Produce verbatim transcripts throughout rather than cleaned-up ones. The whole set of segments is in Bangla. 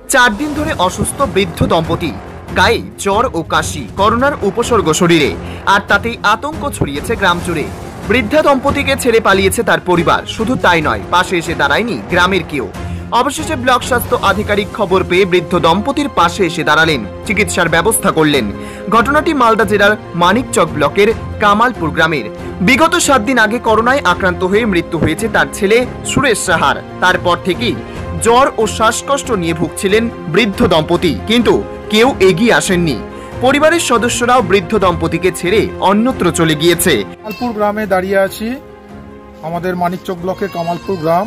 চার দিন ধরে অসুস্থ বৃদ্ধ দম্পতি, গায়ে জ্বর ও কাশি, করোনার উপসর্গ শরীরে, আর তাতেই আতঙ্ক ছড়িয়েছে গ্রাম জুড়ে। বৃদ্ধা দম্পতিকে ছেড়ে পালিয়েছে তার পরিবার। শুধু তাই নয়, পাশে এসে দাঁড়ায়নি গ্রামের কেউ। অবশেষে ব্লক স্বাস্থ্য আধিকারিক খবর পেয়ে বৃদ্ধ দম্পতির পাশে এসে দাঁড়ালেন, চিকিৎসার ব্যবস্থা করলেন। ঘটনাটি মালদা জেলার মানিকচক ব্লকের কামালপুর গ্রামের। বিগত সাত দিন আগে করোনায় আক্রান্ত হয়ে মৃত্যু হয়েছে তার ছেলে সুরেশ সাহার। তারপর থেকেই জ্বর ও শ্বাসকষ্ট নিয়ে ভুগছিলেন বৃদ্ধ দম্পতি, কিন্তু কেউ এগিয়ে আসেননি। পরিবারের সদস্যরাও বৃদ্ধ দম্পতিকে ছেড়ে অন্যত্র চলে গিয়েছে। কামালপুর গ্রামে দাঁড়িয়ে আছি, আমাদের মানিকচক ব্লকে কামালপুর গ্রাম।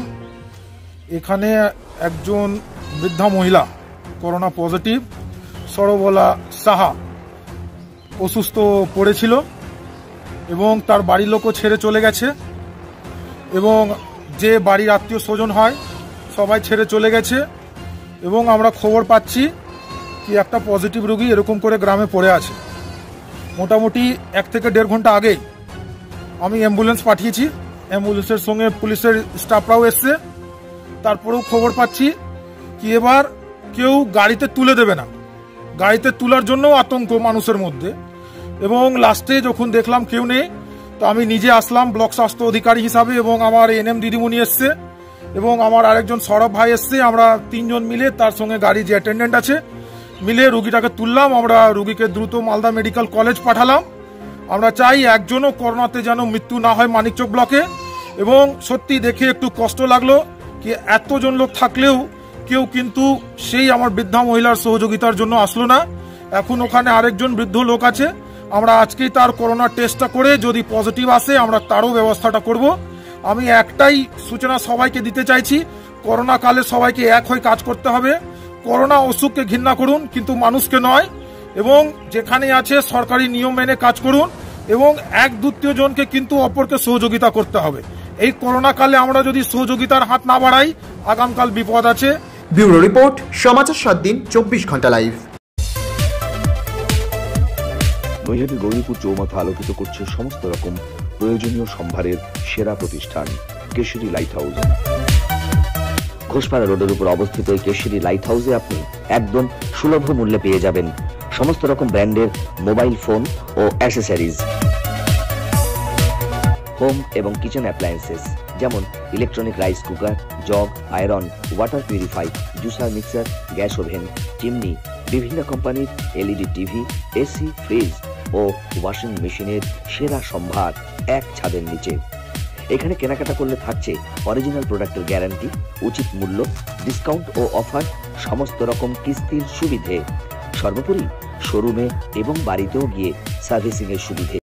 এখানে একজন বৃদ্ধা মহিলা করোনা পজিটিভ, সরবলা সাহা, অসুস্থ পড়েছিল এবং তার বাড়ির লোকও ছেড়ে চলে গেছে এবং যে বাড়ির আত্মীয় স্বজন হয় সবাই ছেড়ে চলে গেছে। এবং আমরা খবর পাচ্ছি কি একটা পজিটিভ রোগী এরকম করে গ্রামে পড়ে আছে। মোটামুটি এক থেকে দেড় ঘন্টা আগেই আমি অ্যাম্বুলেন্স পাঠিয়েছি, অ্যাম্বুলেন্সের সঙ্গে পুলিশের স্টাফরাও এসছে। তারপরেও খবর পাচ্ছি কি এবার কেউ গাড়িতে তুলে দেবে না, গাড়িতে তোলার জন্য আতঙ্ক মানুষের মধ্যে। এবং লাস্টে যখন দেখলাম কেউ নেই, তো আমি নিজে আসলাম ব্লক স্বাস্থ্য অধিকারী হিসাবে, এবং আমার এনএম দিদিমণি এসছে এবং আমার আরেকজন সৌরভ ভাই এসছে। আমরা তিনজন মিলে তার সঙ্গে গাড়ি যে অ্যাটেন্ডেন্ট আছে মিলে রুগীটাকে তুললাম। আমরা রুগীকে দ্রুত মালদা মেডিকেল কলেজ পাঠালাম। আমরা চাই একজনও করোনাতে যেন মৃত্যু না হয় মানিকচক ব্লকে। এবং সত্যি দেখে একটু কষ্ট লাগলো কি এতজন লোক থাকলেও কেউ কিন্তু সেই আমার বৃদ্ধা মহিলার সহযোগিতার জন্য আসলো না। এখন ওখানে আরেকজন বৃদ্ধ লোক আছে, আমরা আজকেই তার করোনা টেস্টটা করে যদি পজিটিভ আসে আমরা তারও ব্যবস্থাটা করব। আমি একটাই সূচনা সবাইকে দিতে চাইছি, করোনা কালে সবাইকে এক হয়ে কাজ করতে হবে। করোনা অসুখকে ঘৃণা করুন, কিন্তু মানুষকে নয়। এবং যেখানে আছে সরকারি নিয়ম মেনে কাজ করুন এবং এক দ্বিতীয় জনকে কিন্তু অপরকে সহযোগিতা করতে হবে। এই করোনা কালে আমরা যদি সহযোগিতার হাত না বাড়াই আগামীকাল বিপদ আছে। ব্যুরো রিপোর্ট, সমাচার সাত দিন চব্বিশ ঘন্টা লাইভ। নৈহাটি গৌরীপুর চৌমাথা আলোকিত করছে সমস্ত রকম প্রয়োজনীয় সম্ভারের সেরা প্রতিষ্ঠান কেশরী লাইট হাউস। ঘোষপাড়া রোডের উপর অবস্থিত এই কেশরী লাইট হাউসে আপনি একদম সুলভ মূল্যে পেয়ে যাবেন সমস্ত রকম ব্র্যান্ডের মোবাইল ফোন ও অ্যাক্সেসরিজ, হোম এবং কিচেন অ্যাপ্লায়েন্সেস যেমন electronic rice cooker, jug, iron, water purify, juicer, mixer, gas oven, chimney, বিভিন্ন কোম্পানির এলইডি টিভি, এসি, ফ্রিজ ও ওয়াশিং মেশিনের সেরা সম্ভার এক ছাদের নিচে। এখানে কেনাকাটা করলে থাকছে অরিজিনাল প্রোডাক্টের গ্যারান্টি, উচিত মূল্য, ডিসকাউন্ট ও অফার, সমস্ত রকম কিস্তির সুবিধে, সর্বোপরি শোরুমে এবং বাড়িতেও গিয়ে সার্ভিসিং এর সুবিধে।